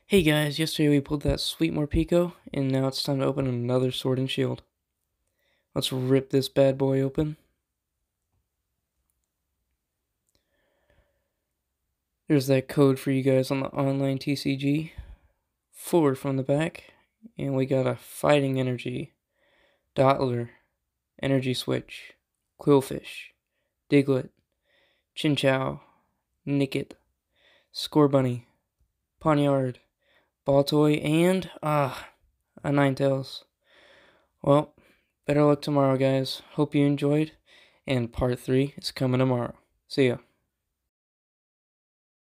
Hey guys, yesterday we pulled that sweet Morpeko, and now it's time to open another Sword and Shield. Let's rip this bad boy open. There's that code for you guys on the online TCG. Forward from the back, and we got a Fighting Energy, Dottler, Energy Switch, Quillfish, Diglett, Chinchou, Nickit, Scorbunny, Pawniard, Baltoy, and, a Ninetales. Well, better luck tomorrow, guys. Hope you enjoyed, and part 3 is coming tomorrow. See ya.